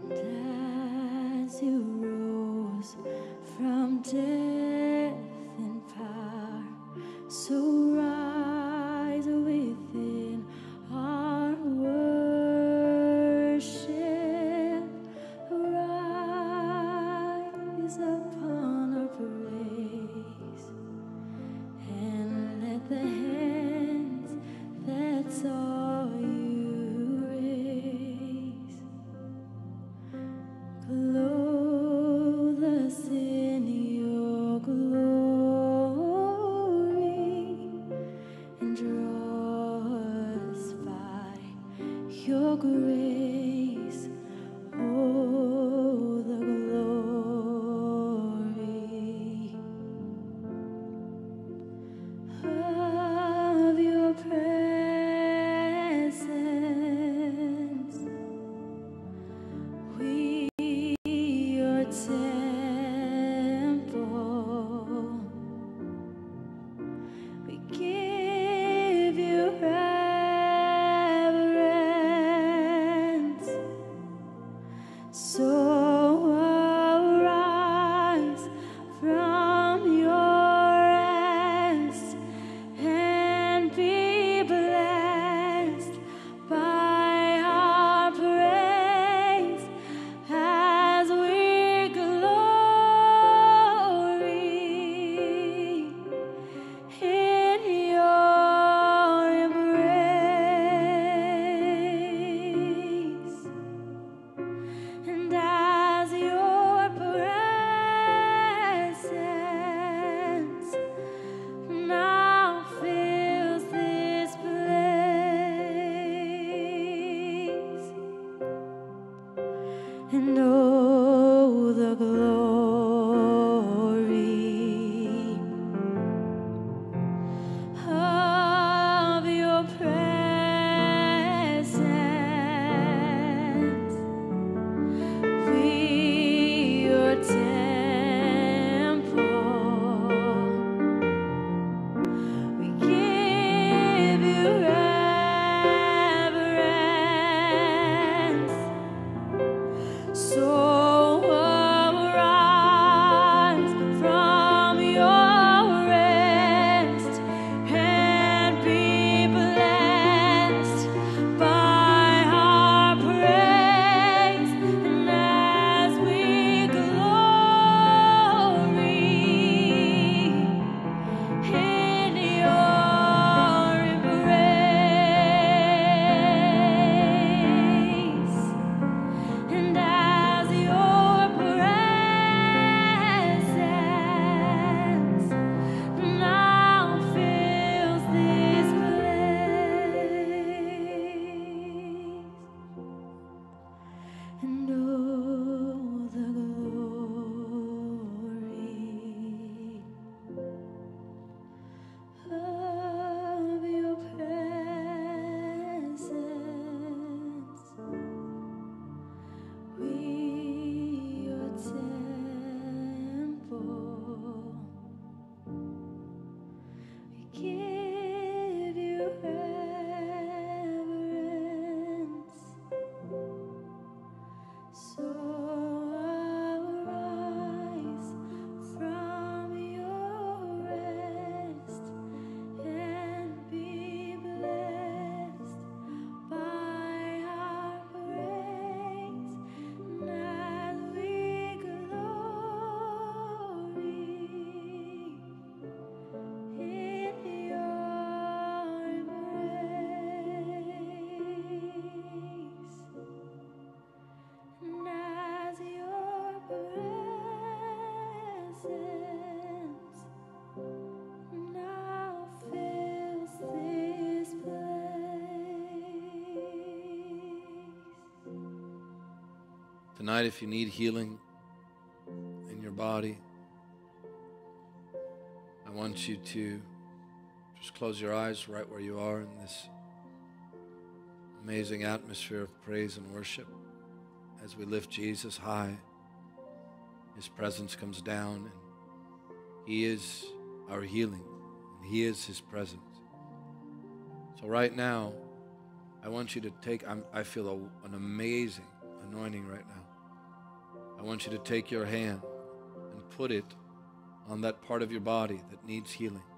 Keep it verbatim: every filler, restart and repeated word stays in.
And as you rose from death and power, so rise within our worship, rise upon our praise, and let the hands that saw you raise clothe us in your glory and draw us by your grace. Oh, the glory of your presence. We, your temple, we give you reverence. So arise from your rest and be blessed by our praise as we glory in your embrace. And as your presence now fills this place, and oh, the glory of your presence. We, your temple, we give you reverence. So arise from your rest and be blessed by our praise. And as we glory in your embrace, and as your presence now fills this place, and oh, the glory of your presence. We, your temple, we give you reverence. So arise from your rest and be blessed by our praise. And as we glory in your embrace, and as your presence now fills this place. Tonight, if you need healing in your body, I want you to just close your eyes right where you are in this amazing atmosphere of praise and worship. As we lift Jesus high, His presence comes down, and He is our healing, and He is His presence. So right now, I want you to take, I'm, I feel a, an amazing anointing right now. I want you to take your hand and put it on that part of your body that needs healing.